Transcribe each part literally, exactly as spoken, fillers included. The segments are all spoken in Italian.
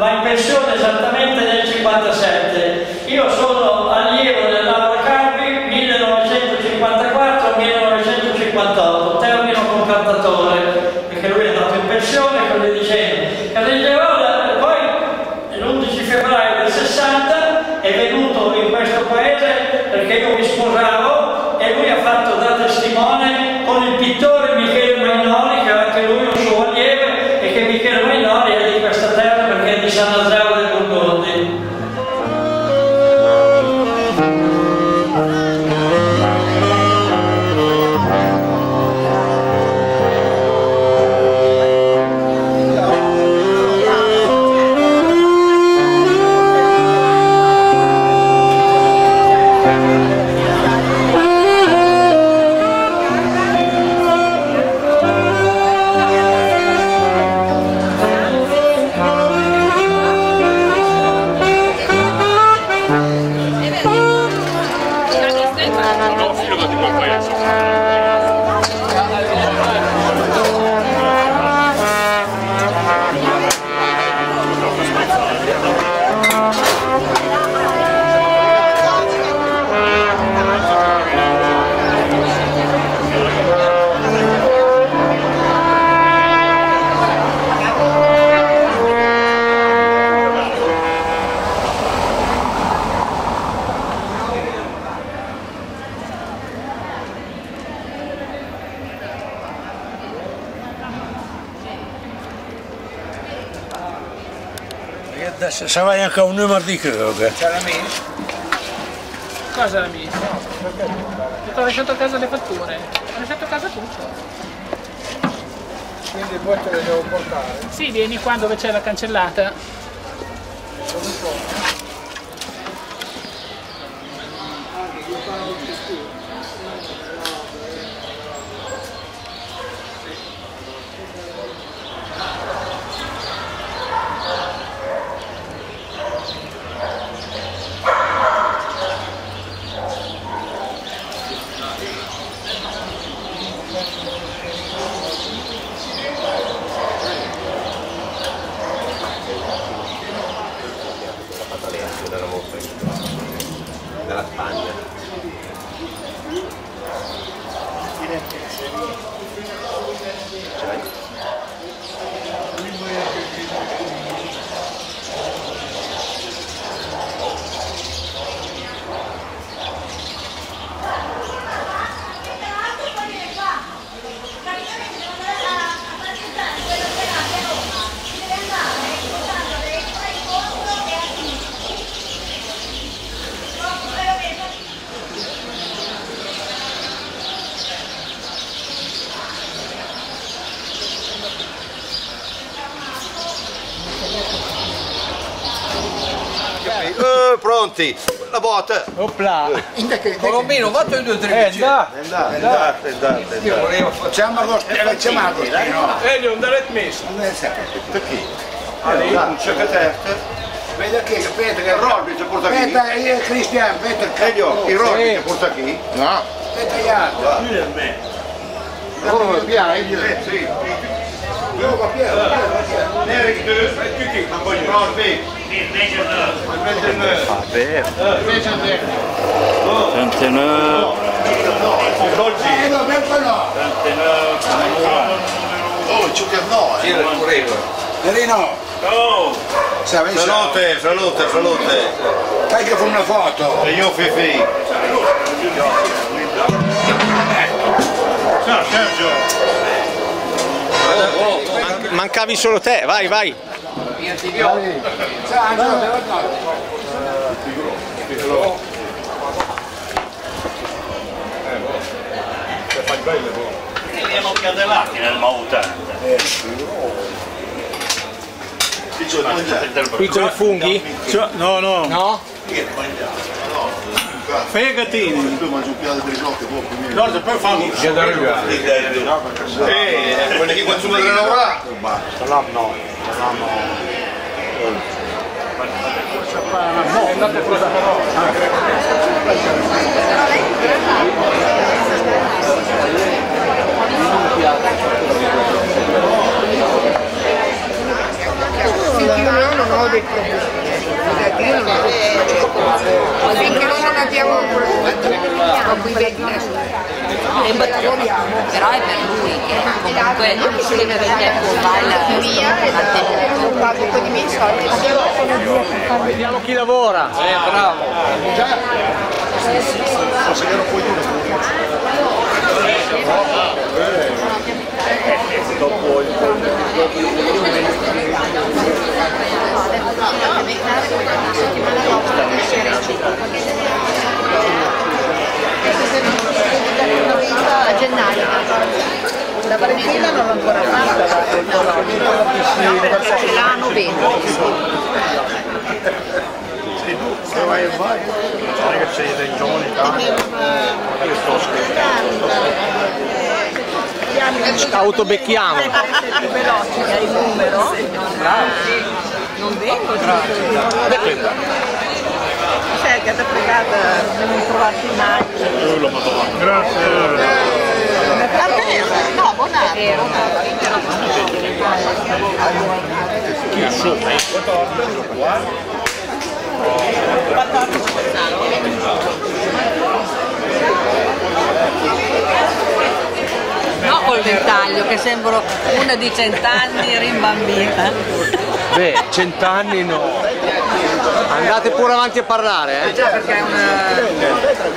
va in pensione esattamente nel cinquantasette. Io sono allievo del Laura Carpi millenovecentocinquantaquattro millenovecentocinquantotto, termino con cantatore, perché lui è andato in pensione, così dicendo. Carnegie poi l'undici febbraio del sessanta è venuto in questo paese perché io mi sposavo e lui ha fatto da testimone con il pittore Michele Mainoli, che era anche lui un suo allievo, e che Michele Mainoli è di questa terra perché è di San Lazzaro del Burgondi. Se vai anche a un numero di curve. C'è la mia? Cosa la mia? Ti ho lasciato a casa le fatture. Ho lasciato a casa tutto. Quindi poi te le devo portare? Sì, vieni qua dove c'è la cancellata. Della Spagna. Ce l'hai? Uh, pronti, la botta. Opla. Colombino, fatto il due tre. Eh, da. Andate, andate, andate. Io volevo, facciamo agostino, facciamo agostino. Elio, non l'hai messo. Perché? Allora, un ciocaterte. Vedi che, aspetta, che Il Robby ti porta qui. aspetta, io Cristiano, aspetta il Elio, il Robby ti porta qui. No. aspetta gli altri. Oh, piano, eh, sì. Io qua Piero, Piero, Erik, tu, Robby. trentanove. Eh, no, ben qua no. Oh, il cioccherno, eh. il curriculum. Nerino. Oh. Salute, salute, salute. Fai che fa una foto. E io Fifi. Ciao Sergio. Mancavi solo te, vai, vai. Ciao, Angelo, te lo Fai belle, Andiamo a Cadellacchi nel Mautante. Piccoli funghi? No, no. No? Fegatini. Tu mangi un piatto di risotto, poi più No, poi fanno. Eh, quelli che consumano della lavorare. No, no. Andate a cosa però. no, no, no. ho dei problemi. Io non lo so. Finché non abbiamo un problema, qui vedi però è per lui che comunque deve avere il pago con i miei soldi. Vediamo chi lavora. Eh, bravo. Forse che non puoi dire. Dopo il a gennaio. La Valentina non l'ho ancora fatta. Ce l'ha a novembre. Se vai e vai, non è che sei dei giovani tanti, io sto scherzando. Autobecchiamo. Per essere più veloci hai il numero. Non vengo. Sai che ti fregata di non trovarti mai. Grazie. Va bene, no, buon'anno. No, col ventaglio che sembro una di cent'anni rimbambita. Beh, cent'anni no. Andate pure avanti a parlare, eh? Già perché è una...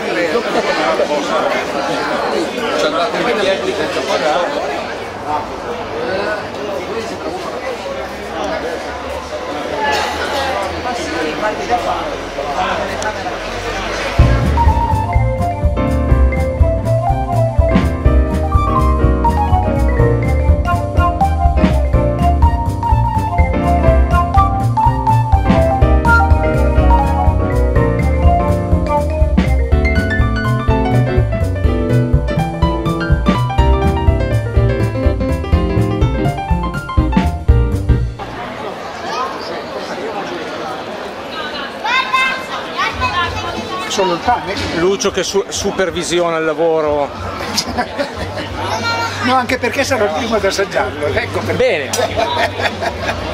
Sono il pane? Lucio che su supervisiona il lavoro. No, anche perché sarò il primo ad assaggiarlo, ecco perché. Bene.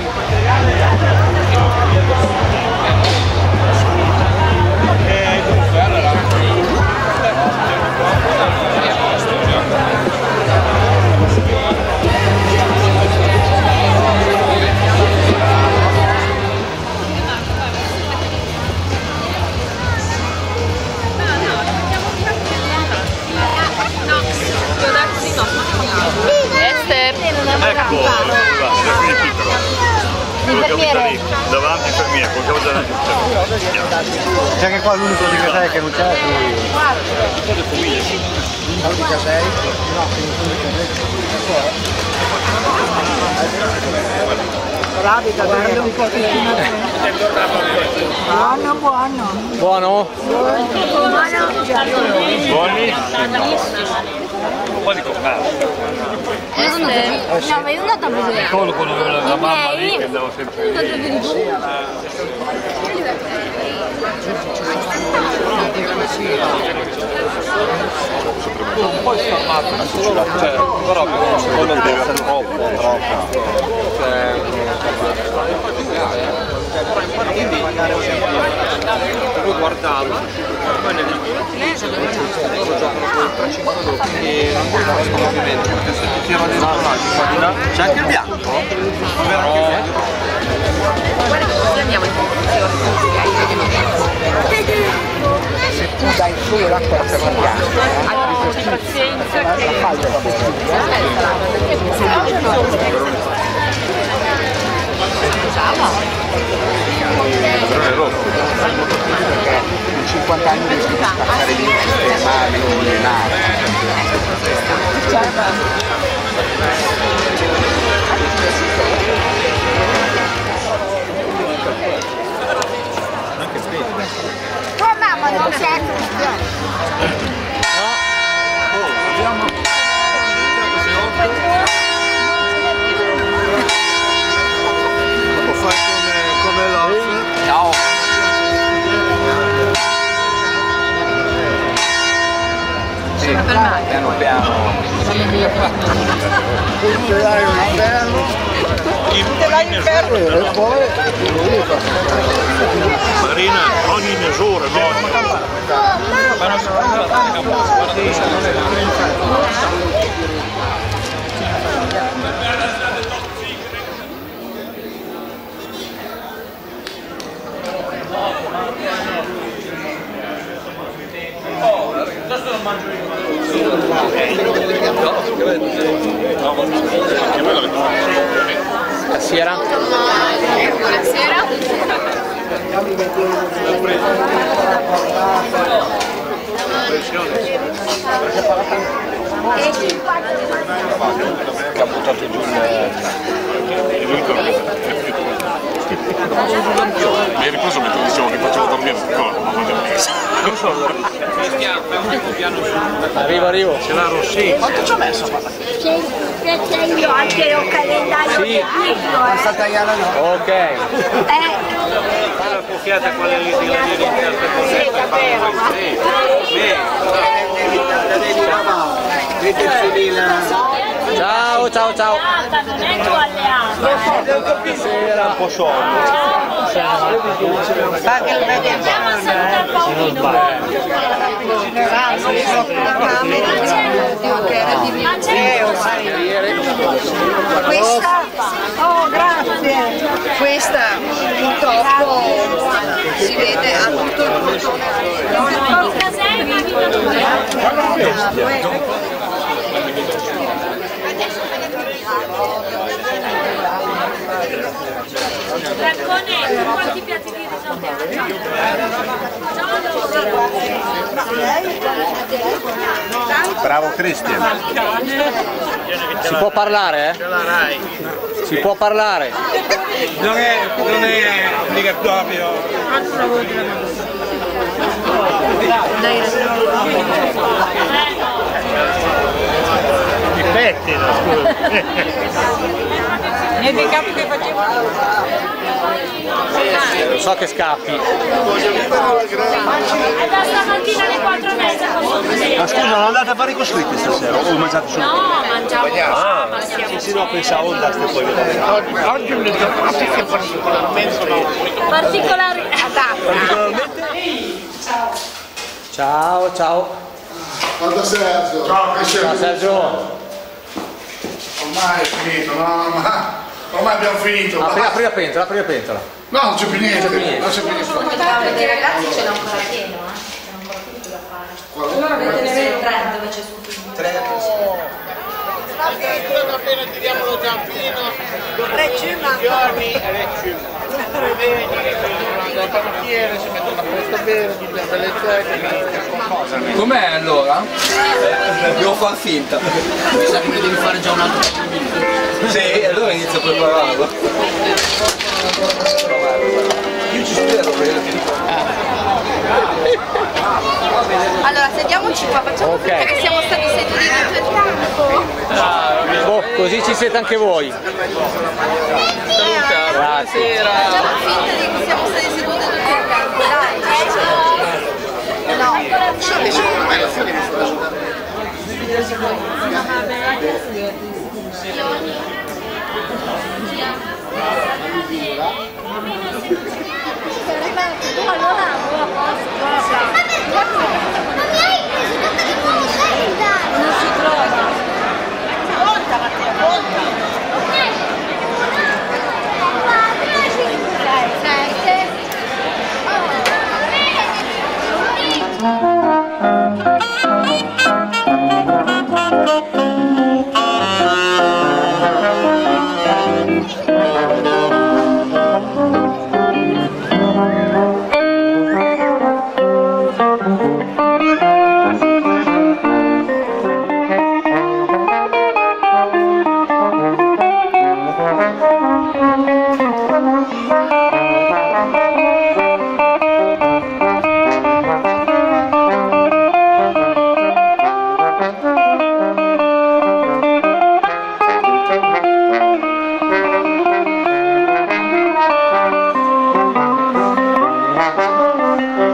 Ecco, guarda, qui piccolo. Quello che abita lì, davanti per me, quello che abita lì. C'è che qua l'unico di Casei che non c'è lui. L'unico di Casei? No, Ravica, guarda un po' buono, buono. Buono? Buoni? Un po' di commercio. No, ma io non ho preso Solo quello che aveva la mamma lì che andava sempre lì. Un po' sformato, cioè, però quello deve essere troppo, troppo. Cioè, quindi però guardavo, poi nel loro giocano con il tre cinque due, quindi non conosco ovviamente, perché se ti tiro dentro là, ti fa di là. C'è anche il bianco? Può avere anche il bianco? Guarda che così andiamo in Se tu dai solo l'acqua per la pianta, pazienza che... Però è rotto. in cinquanta anni riesco a staccare lì e male, non Oh mamma, non c'è cristiano. Lo fai come, come l'off? Ciao. Sì, piano piano. Dai, un bello. Marina, ogni misura, Buonasera. Buonasera. Che ha buttato giù il... mi hai ripreso mentre dicevo che facevo dormire il corpo, ma non Arrivo, arrivo. Ce l'ha Rossi. quanto ci ha messo? C'è io anche ho calendario Sì. tecnico, eh. Ok. Eh, Fai la cuffiata quella lì di la sì, davvero. Ciao, ciao, ciao. Non è tuo alleato. Buonasera. Un po' sciolto. Andiamo a salutare Paolino. Questa, oh grazie, questa purtroppo si vede a tutto il portone. Raccone, quanti piatti di risotto? Bravo Cristian. Si può parlare, eh? Si può parlare. Non è, non è obbligatorio. Mi pettino, scusa. E dei capi che facevo? Lo so che scappi. È da stamattina alle quattro e mezza così. Ma scusa, non andate a fare i coscritti stasera? O mangiate solo? No, mangiamo qua, ma siamo Sì, no, pensavo andaste poi. Oggi è una giornata che particolarmente... particolari adatta. Ciao, ciao. Guarda Sergio. Ciao, che Ciao Sergio. Ormai è finito, no, ma ormai abbiamo finito. Apri, apri la pentola, apri la pentola. No, non c'è più niente. Non c'è più niente. Non c'è più niente. Perché ragazzi ce l'ho ancora pieno, eh? C'è ancora tutto da fare. Allora avete le tre dove c'è tutto il tre. Appena tiriamo lo zampino, giorni e le ciume. Vedi, il parrucchiere si mettono a posto bene, tutte le bellezze. Com'è allora? Devo far finta. Mi sa che mi devi fare già un altro. Sì, allora inizio a prepararlo. Io ci spero perché. Allora sediamoci qua, facciamo Ok. finta che siamo stati seduti tutto il tempo. Boh, così ci siete anche voi. Grazie. Facciamo finta di che siamo stati seduti tutto il tempo, dai. Non si trova. Conta, Matteo, conta. Thank you.